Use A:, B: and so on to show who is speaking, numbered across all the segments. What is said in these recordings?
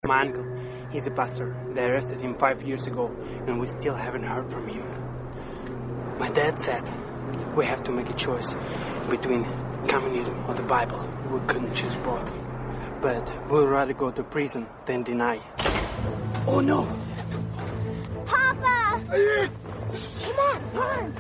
A: My uncle, he's a pastor. They arrested him 5 years ago, and we still haven't heard from him. My dad said we have to make a choice between communism or the Bible. We couldn't choose both. But we'd rather go to prison than deny. Oh, no!
B: Papa! Come on, run!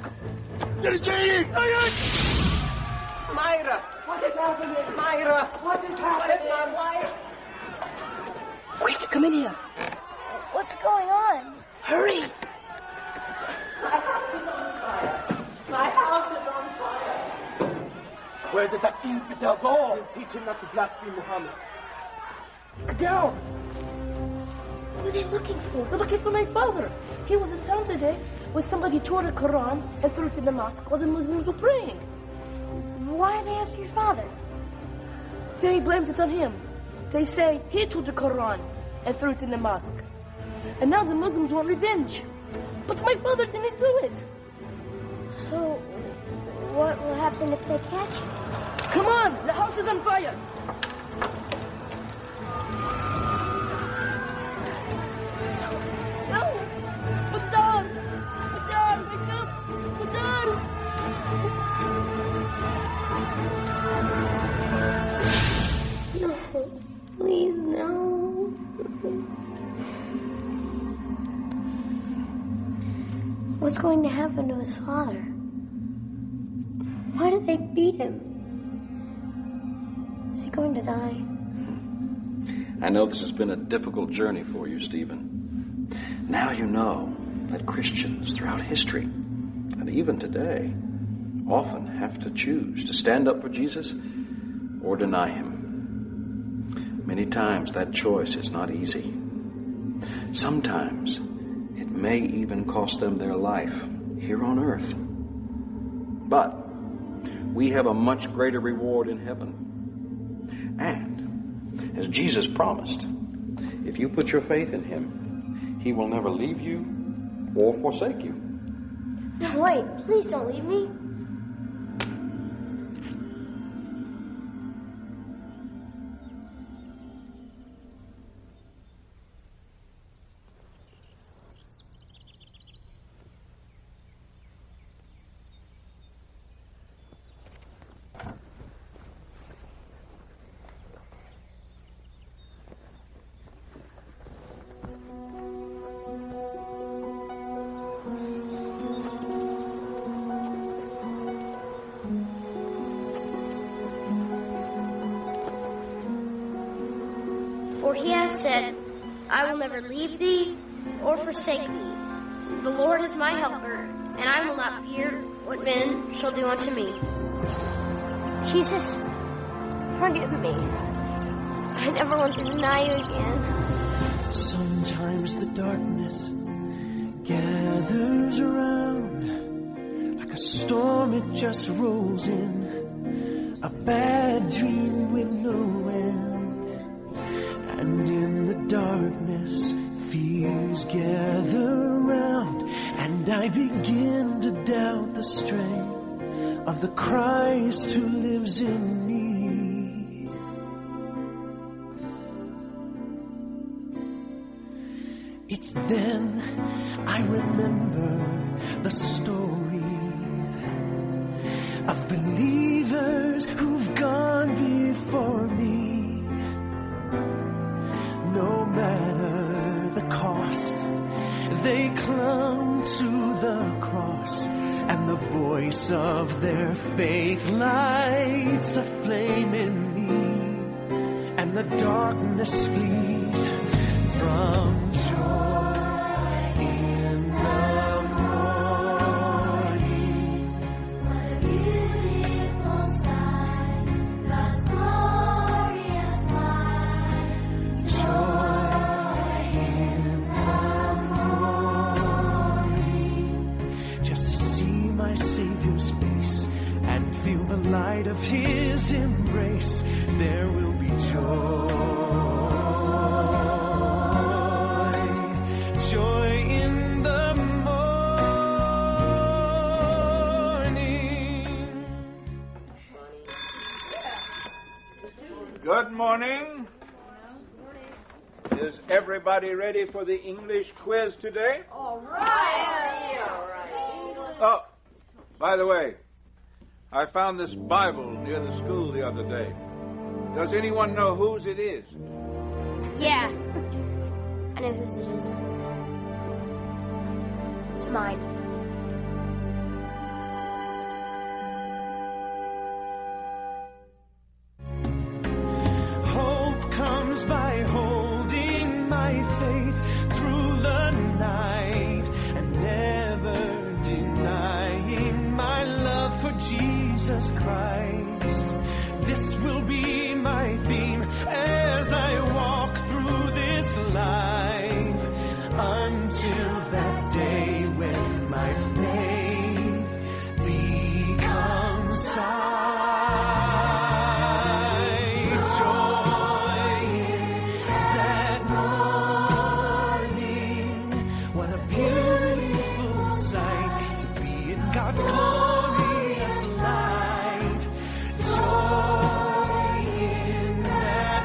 C: Myra! What is happening? Myra! What is happening? My wife!
D: Quick, come in here.
B: What's going on?
D: Hurry!
C: My house is on fire! My house is on fire!
D: Where did that infidel go?
A: We'll teach him not to blaspheme Muhammad.
D: Get down!
E: What are they looking for? They're looking for my father. He was in town today when somebody tore the Quran and threw it in the mosque while the Muslims were praying.
B: Why are they after your father?
E: They blamed it on him. They say he tore the Quran and threw it in the mosque. And now the Muslims want revenge. But my father didn't do it.
B: So, what will happen if they catch you?
E: Come on, the house is on fire. No! Badar! Badar! Wake up! Badar!
B: No, please, no. What's going to happen to his father? Why did they beat him? Is he going to die?
F: I know this has been a difficult journey for you, Stephen. Now you know that Christians throughout history, and even today, often have to choose to stand up for Jesus or deny him. Many times that choice is not easy. Sometimes it may even cost them their life here on earth. But we have a much greater reward in heaven. And as Jesus promised, if you put your faith in him, he will never leave you or forsake you.
B: No, wait, please don't leave me. For he has said, I will never leave thee or forsake thee. The Lord is my helper, and I will not fear what men shall do unto me. Jesus, forgive me. I never want to deny you again.
G: Sometimes the darkness gathers around like a storm, it just rolls in, a bad dream with no end. And in the darkness, fears gather round, and I begin to doubt the strength of the Christ who lives in me. It's then I remember the stories of believers who've gone before me. No matter the cost, they clung to the cross, and the voice of their faith lights a flame in me, and the darkness flees from joy in the morning. What a beautiful sight, God's glorious light. Joy in the morning, just to see my Savior's face and feel the light of his embrace. There will be joy. Joy in the morning.
H: Good morning. Is everybody ready for the English quiz today?
B: All right.
H: Oh, by the way, I found this Bible near the school the other day. Does anyone know whose it is?
B: Yeah. I know whose it is. It's mine.
G: Hope comes by holding my faith through the night and never denying my love for Jesus Christ. This will be my theme as I walk through this life until that day when my faith becomes sight. Joy in that morning. What a beautiful sight to be in God's glorious light. Joy in that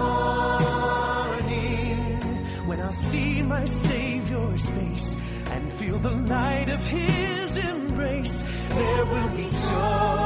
G: morning when I'll see my Savior's face and feel the light of His embrace. There will be joy